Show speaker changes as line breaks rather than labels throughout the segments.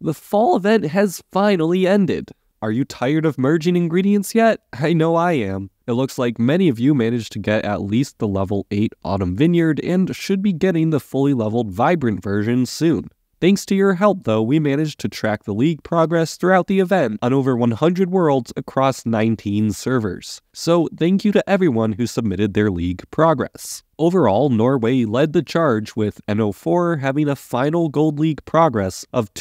The fall event has finally ended. Are you tired of merging ingredients yet? I know I am. It looks like many of you managed to get at least the level 8 Autumn Vineyard and should be getting the fully leveled Vibrant version soon. Thanks to your help though, we managed to track the league progress throughout the event on over 100 worlds across 19 servers. So thank you to everyone who submitted their league progress. Overall, Norway led the charge with NO4 having a final Gold League progress of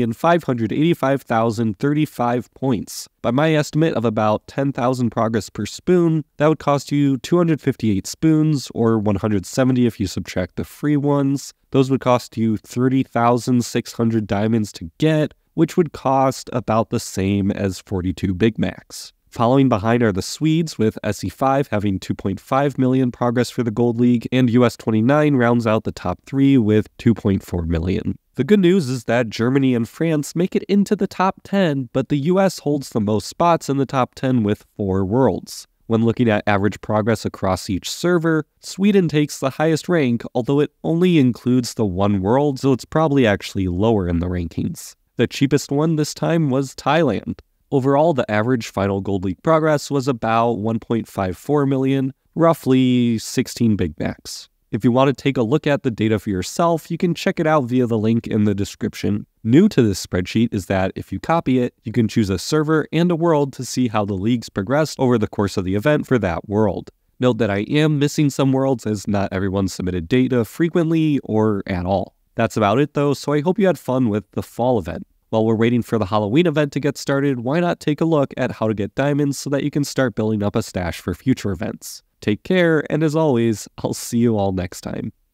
2,585,035 points. By my estimate of about 10,000 progress per spoon, that would cost you 258 spoons, or 170 if you subtract the free ones. Those would cost you 30,600 diamonds to get, which would cost about the same as 42 Big Macs. Following behind are the Swedes, with SE5 having 2.5 million progress for the Gold League, and US 29 rounds out the top 3 with 2.4 million. The good news is that Germany and France make it into the top 10, but the US holds the most spots in the top 10 with 4 worlds. When looking at average progress across each server, Sweden takes the highest rank, although it only includes the 1 world, so it's probably actually lower in the rankings. The cheapest one this time was Thailand. Overall, the average final Gold League progress was about 1.54 million, roughly 16 Big Macs. If you want to take a look at the data for yourself, you can check it out via the link in the description. New to this spreadsheet is that if you copy it, you can choose a server and a world to see how the leagues progressed over the course of the event for that world. Note that I am missing some worlds as not everyone submitted data frequently or at all. That's about it though, so I hope you had fun with the fall event. While we're waiting for the Halloween event to get started, why not take a look at how to get diamonds so that you can start building up a stash for future events. Take care, and as always, I'll see you all next time.